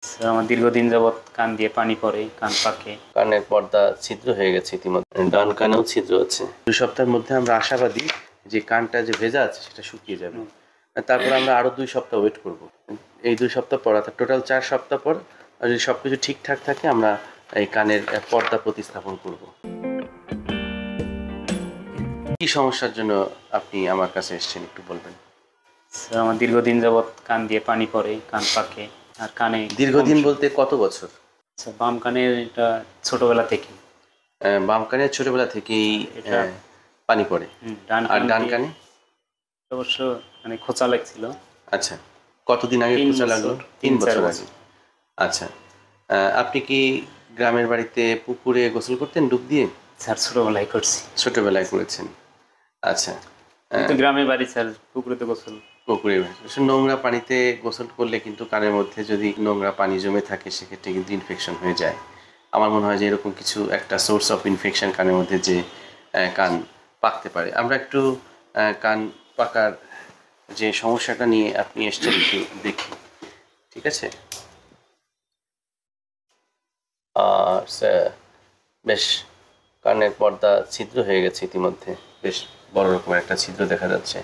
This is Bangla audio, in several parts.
স্যার, আমার দীর্ঘদিন যাবৎ কান দিয়ে পানি পড়ে, কান পাকে। কানের পর্দা ছিদ্র হয়ে গেছে ইতিমধ্যে, ডান কানেও ছিদ্র আছে। 2 সপ্তাহের মধ্যে আমরা আশাবাদী যে কানটা যে ভেজা আছে সেটা শুকিয়ে যাবে। তারপর আমরা আরো 2 সপ্তাহ ওয়েট করব। এই 2 সপ্তাহ পর অর্থাৎ টোটাল 4 সপ্তাহ পর যদি সবকিছু ঠিকঠাক থাকে আমরা এই কানের পর্দা প্রতিস্থাপন করব। কি সমস্যার জন্য আপনি আমার কাছে এসেছেন একটু বলবেন? স্যার, আমার দীর্ঘদিন যাবৎ কান দিয়ে পানি পড়ে, কান পাকে আর কানে। দীর্ঘদিন বলতে কত বছর? স্যার, বাম কানে এটা ছোটবেলা থেকে। বাম কানে ছোটবেলা থেকেই এটা পানি পড়ে। আর ডান কানে অবশ্য মানে খোঁচা লাগছিল। আচ্ছা, কতদিন আগে খোঁচা লাগলো? 3 বছর আগে। আচ্ছা, আপনি কি গ্রামের বাড়িতে পুকুরে গোসল করতেন ডুব দিয়ে? স্যার, ছোটবেলায় করছি। ছোটবেলায় করেছেন, আচ্ছা। গ্রামের বাড়ি স্যার, পুকুরে তো গোসল। পুকুরে নোংরা পানিতে গোসল করলে কিন্তু কানের মধ্যে যদি নোংরা পানি জমে থাকে সেক্ষেত্রে কিন্তু ইনফেকশন হয়ে যায়। আমার মনে হয় যে এরকম কিছু একটা সোর্স অফ ইনফেকশন কানের মধ্যে যে কান পাকতে পারে। আমরা একটু কান পাকার যে সমস্যাটা নিয়ে আপনি এসছেন একটু দেখি, ঠিক আছে? বেশ কানের পর্দা ছিদ্র হয়ে গেছে ইতিমধ্যে, বেশ বড় রকমের একটা ছিদ্র দেখা যাচ্ছে।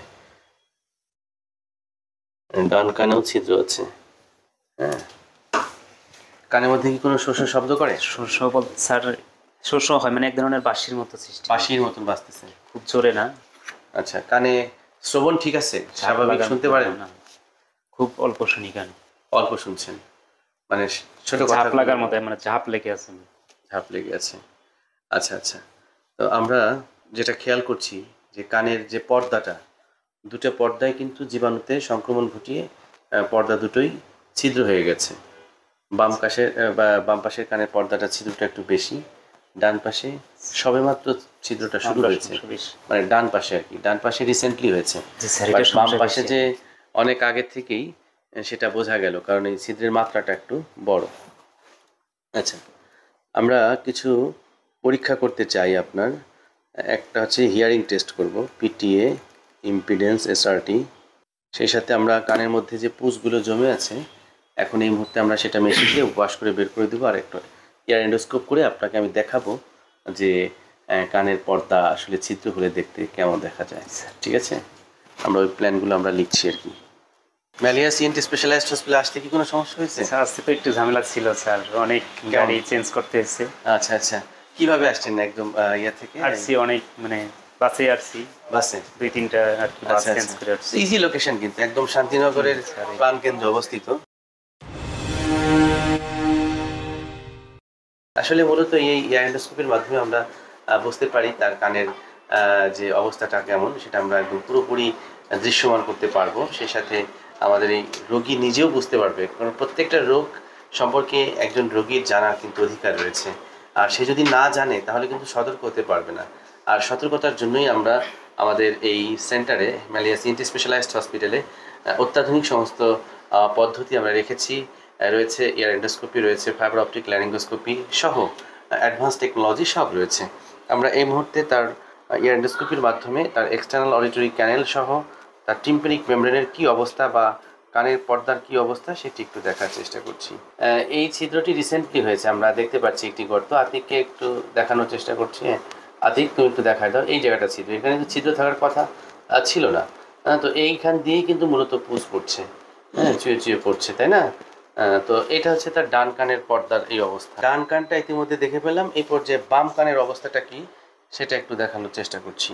ডান কানেও ছিদ্র আছে। হ্যাঁ, কানের মধ্যে কি কোনো শোষ শব্দ করে? শোষ স্যার, শোষ হয় মানে এক ধরনের বাঁশির মতো সৃষ্টি। বাঁশির মতন বাজতেছে, খুব জোরে না। আচ্ছা, কানে শ্রবণ ঠিক আছে? স্বাভাবিক শুনতে পারেন? না, খুব অল্প শুনি গান। অল্প শুনছেন, মানে ছোট ঝাপ লাগার মতো, মানে ঝাপ লেগে আছে। ঝাপ লেগে আছে, আচ্ছা আচ্ছা। তো আমরা যেটা খেয়াল করছি যে কানের যে পর্দাটা, দুটো পর্দায় কিন্তু জীবাণুতে সংক্রমণ ঘটিয়ে পর্দা দুটোই ছিদ্র হয়ে গেছে। বাম পাশের কানের পর্দাটা ছিদ্রটা একটু বেশি, ডান পাশে সবেমাত্র ছিদ্রটা শুরু হয়েছে, মানে ডান পাশে আর কি, ডান পাশে রিসেন্টলি হয়েছে। বাম পাশে যে অনেক আগের থেকেই সেটা বোঝা গেল, কারণ এই ছিদ্রের মাত্রাটা একটু বড়। আচ্ছা, আমরা কিছু পরীক্ষা করতে চাই আপনার। একটা হচ্ছে হিয়ারিং টেস্ট করব, পিটিএ, ইম্পিডেন্স, এসআরটি। সেই সাথে আমরা কানের মধ্যে যে পুঁজগুলো জমে আছে এখন এই মুহূর্তে আমরা সেটা মেশিন দিয়ে ওয়াশ করে বের করে দেবো, আর একটা ইয়ার এন্ডোস্কোপ করে আপনাকে আমি দেখাবো যে কানের পর্দা আসলে ছিদ্র হলে দেখতে কেমন দেখা যায়। ঠিক আছে, আমরা ওই প্ল্যানগুলো আমরা লিখছি আর কি। ম্যালিয়া সিএনটি স্পেশালাইজড হসপিটালে আসতে কি কোনো সমস্যা হয়েছে? আসতে তো একটু ঝামেলা ছিল স্যার, অনেক গাড়ি চেঞ্জ করতে হয়েছে। আচ্ছা আচ্ছা, কিভাবে আসছেন? একদম ইয়া থেকে আসছি, অনেক মানে বাসে আসছি, বাসে 2-3টা আর কি বাস চেঞ্জ করে আসছি। ইজি লোকেশন কিন্তু একদম শান্তিনগরের প্রাণকেন্দ্রে অবস্থিত। আসলে মূলত এই ইয়ার এন্ডোস্কোপির মাধ্যমে আমরা বুঝতে পারি তার কানের যে অবস্থাটা কেমন, সেটা আমরা একদম পুরোপুরি দৃশ্যমান করতে পারবো। সেই সাথে আমাদের এই রোগী নিজেও বুঝতে পারবে, কারণ প্রত্যেকটা রোগ সম্পর্কে একজন রোগীর জানার কিন্তু অধিকার রয়েছে, আর সে যদি না জানে তাহলে কিন্তু সতর্ক হতে পারবে না। আর সতর্কতার জন্যই আমরা আমাদের এই সেন্টারে, ম্যালিয়া সিএনটি স্পেশালাইজড হসপিটালে, অত্যাধুনিক সমস্ত পদ্ধতি আমরা রেখেছি। রয়েছে ইয়ার এন্ডোস্কোপি, রয়েছে ফাইবার অপটিক ল্যারিঙ্গোস্কোপি সহ অ্যাডভান্স টেকনোলজি সব রয়েছে। আমরা এই মুহূর্তে তার ইয়ার এন্ডোস্কোপির মাধ্যমে তার এক্সটার্নাল অডিটরি ক্যানেল সহ তার টিম্পানিক মেমব্রেনের কী অবস্থা বা কানের পর্দার কী অবস্থা সেটি একটু দেখার চেষ্টা করছি। এই ছিদ্রটি রিসেন্টলি হয়েছে, আমরা দেখতে পাচ্ছি একটি গর্ত। আতিককে একটু দেখানোর চেষ্টা করছি। আতিক, তুমি একটু দেখায় দাও, এই জায়গাটা ছিদ্র, এখানে কিন্তু ছিদ্র থাকার কথা ছিল না। তো এইখান দিয়েই কিন্তু মূলত পুষ পড়ছে, হ্যাঁ, চুয়ে চুয়ে পড়ছে, তাই না? তো এটা হচ্ছে তার ডান কানের পর্দার এই অবস্থা। ডান কানটা ইতিমধ্যে দেখে পেলাম, এই পর্যায়ে বাম কানের অবস্থাটা কি সেটা একটু দেখানোর চেষ্টা করছি।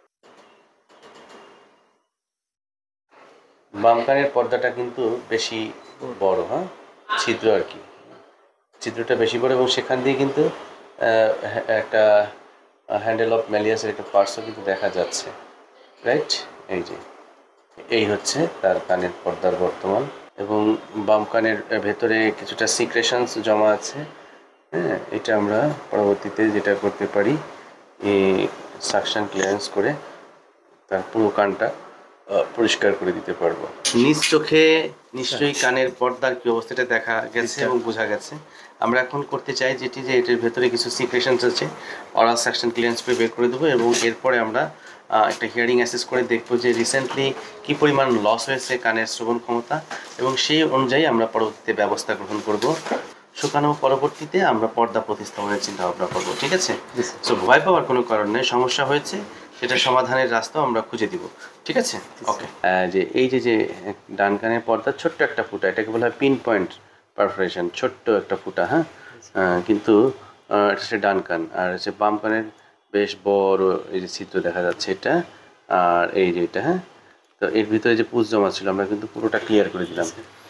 বাম কানের পর্দাটা কিন্তু বেশি বড়, হ্যাঁ, ছিদ্র আর কি, ছিদ্রটা বেশি বড়, এবং সেখান দিয়ে কিন্তু একটা হ্যান্ডেল অফ ম্যালিয়াসের একটা পার্টসও কিন্তু দেখা যাচ্ছে, রাইট? এই হচ্ছে তার কানের পর্দার বর্তমান, এবং বাম কানের ভেতরে কিছুটা সিক্রেশনস জমা আছে। হ্যাঁ, এটা আমরা পরবর্তীতে যেটা করতে পারি, সাকশন ক্লিয়ারেন্স করে তার পুরো কানটা পরিষ্কার করে দিতে পারবো। নিজ চোখে নিশ্চয়ই কানের পর্দার কি অবস্থাটা দেখা গেছে এবং বোঝা গেছে। আমরা এখন করতে চাই যেটি, যে এটার ভেতরে কিছু সিক্রেশনস আছে, অরাল সাকশন ক্লিয়ারেন্স করে বের করে দেবো, এবং এরপরে আমরা একটা হিয়ারিং অ্যাসেস করে দেখবো যে রিসেন্টলি কী পরিমাণ লস হয়েছে কানের শ্রবণ ক্ষমতা, এবং সেই অনুযায়ী আমরা পরবর্তীতে ব্যবস্থা গ্রহণ করব। শুকানোর পরবর্তীতে আমরা পর্দা প্রতিস্থাপনের চিন্তা ভাবনা করবো, ঠিক আছে? সো ভয় পাওয়ার কোনো কারণ নেই, সমস্যা হয়েছে সেটা সমাধানের রাস্তাও আমরা খুঁজে দিব, ঠিক আছে? ওকে। যে এই যে ডান কানের পর্দা ছোট্ট একটা ফুটা, এটাকে বলা হয় পিন পয়েন্ট পারফোরেশন, ছোট্ট একটা ফুটা, হ্যাঁ। কিন্তু এটা হচ্ছে ডান কান, আর হচ্ছে বাম কানের বেশ বড় এই যে ছিদ্র দেখা যাচ্ছে এটা, আর এই যে এটা, হ্যাঁ। তো এর ভিতরে যে পুঁজ জমা ছিল আমরা কিন্তু পুরোটা ক্লিয়ার করে দিলাম।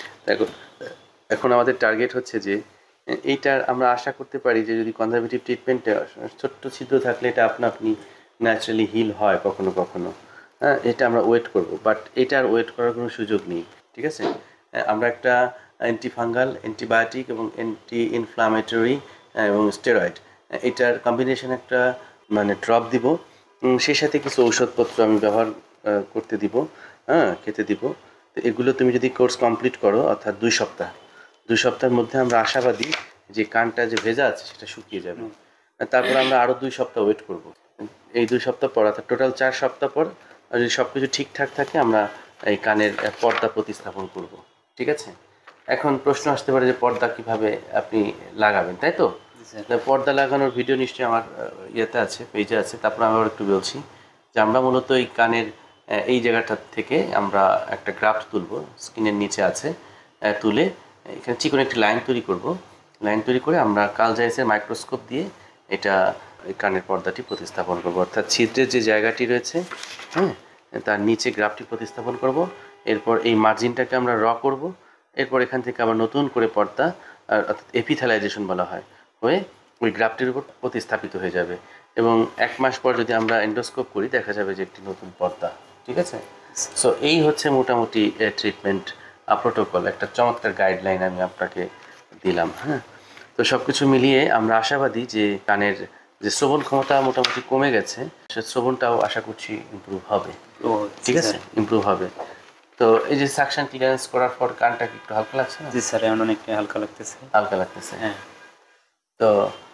এখন আমাদের টার্গেট হচ্ছে যে এইটার আমরা আশা করতে পারি যে যদি কনজারভেটিভ ট্রিটমেন্টে ছোট্ট ছিদ্র থাকলে এটা আপনি ন্যাচারালি হিল হয় কখনো কখনো, হ্যাঁ। এটা আমরা ওয়েট করব, বাট এটা আর ওয়েট করার কোনো সুযোগ নেই, ঠিক আছে? আমরা একটা অ্যান্টিফাঙ্গাল, অ্যান্টিবায়োটিক এবং অ্যান্টি ইনফ্লামেটরি এবং স্টেরয়েড, এটার কম্বিনেশন একটা মানে ড্রপ দিব, সেই সাথে কিছু ঔষধপত্র আমি ব্যবহার করতে দিব, হ্যাঁ, খেতে দিব। তো এগুলো তুমি যদি কোর্স কমপ্লিট করো, অর্থাৎ 2 সপ্তাহের মধ্যে আমরা আশাবাদী যে কানটা যে ভেজা আছে সেটা শুকিয়ে যাবে। তারপর আমরা আরও 2 সপ্তাহ ওয়েট করব। এই 2 সপ্তাহ পর, অর্থাৎ টোটাল 4 সপ্তাহ পর যদি সব কিছু ঠিকঠাক থাকে আমরা এই কানের পর্দা প্রতিস্থাপন করব, ঠিক আছে? এখন প্রশ্ন আসতে পারে যে পর্দা কিভাবে আপনি লাগাবেন, তাই তো? পর্দা লাগানোর ভিডিও নিশ্চয়ই আমার ইয়েতে আছে, পেজে আছে। তারপর আমি আবার একটু বলছি যে আমরা মূলত এই কানের এই জায়গাটা থেকে আমরা একটা গ্রাফট তুলব, স্কিনের নিচে আছে, তুলে এখানে চিকন একটি লাইন তৈরি করব। লাইন তৈরি করে আমরা কালজাইসের মাইক্রোস্কোপ দিয়ে এটা কানের পর্দাটি প্রতিস্থাপন করব, অর্থাৎ ছিদ্রের যে জায়গাটি রয়েছে, হ্যাঁ, তার নিচে গ্রাফটি প্রতিস্থাপন করব। এরপর এই মার্জিনটাকে আমরা র করব। এরপর এখান থেকে আবার নতুন করে পর্দা, অর্থাৎ এপিথ্যালাইজেশন বলা হয়, হয়ে ওই গ্রাফটির উপর প্রতিস্থাপিত হয়ে যাবে। এবং 1 মাস পর যদি আমরা এন্ডোস্কোপ করি দেখা যাবে যে একটি নতুন পর্দা, ঠিক আছে? সো এই হচ্ছে মোটামুটি ট্রিটমেন্ট প্রোটোকল, একটা চমৎকার গাইডলাইন আমি আপনাকে দিলাম, হ্যাঁ। তো সব কিছু মিলিয়ে আমরা আশাবাদী যে কানের যে শ্রবণ ক্ষমতা মোটামুটি কমে গেছে, সে শ্রবণটাও আশা করছি ইমপ্রুভ হবে, ঠিক আছে? ইমপ্রুভ হবে। তো এই যে সাকশন ক্লিয়ারেন্স করার পর কানটা কি একটু হালকা লাগছে না? জি স্যার, এখন অনেকটা হালকা লাগতেছে। হালকা লাগতেছে, হ্যাঁ। তো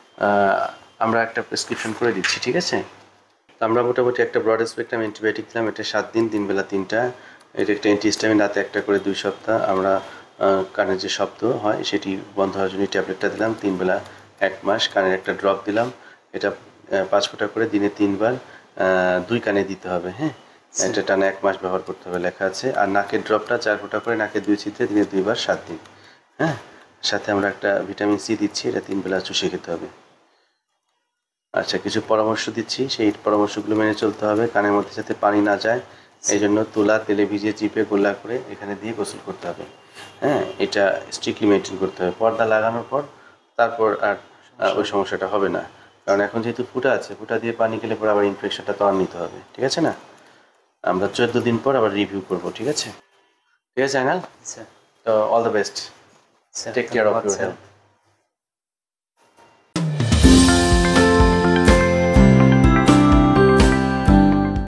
আমরা একটা প্রেসক্রিপশন করে দিচ্ছি, ঠিক আছে? তো আমরা মোটামুটি একটা ব্রড স্পেকট্রাম অ্যান্টিবায়োটিক দিলাম, এটা 7 দিন, 3 বেলা 3টা। এটা একটা অ্যান্টিহিস্টামিন, রাতে একটা করে 2 সপ্তাহ। আমরা কানের যে শব্দ হয় সেটি বন্ধ হওয়ার জন্য ট্যাবলেটটা দিলাম, 3 বেলা 1 মাস। কানের একটা ড্রপ দিলাম, এটা 5 ফোঁটা করে দিনে 3 বার 2 কানে দিতে হবে, হ্যাঁ। এটা টানা 1 মাস ব্যবহার করতে হবে, লেখা আছে। আর নাকের ড্রপটা 4 ফোঁটা করে নাকের 2 ছিদ্রে দিনে 2 বার 7 দিন, হ্যাঁ। সাথে আমরা একটা ভিটামিন সি দিচ্ছি, এটা 3 বেলা চুষে খেতে হবে। আচ্ছা, কিছু পরামর্শ দিচ্ছি, সেই পরামর্শগুলো মেনে চলতে হবে। কানের মধ্যে যাতে পানি না যায় এই জন্য তুলা তেলে ভিজিয়ে চিপে গোলা করে এখানে দিয়ে গোসল করতে হবে, হ্যাঁ। এটা স্ট্রিক্টলি মেনটেন করতে হবে। পর্দা লাগানোর পর তারপর আর ওই সমস্যাটা হবে না, কারণ এখন যেহেতু ফুটা আছে, ফুটা দিয়ে পানি গেলে পর আবার ইনফেকশনটা তো আর নিতে হবে, ঠিক আছে না? আমরা 14 দিন পর আবার রিভিউ করব, ঠিক আছে? ঠিক আছে আইনাল? তো all the best, take care of your health.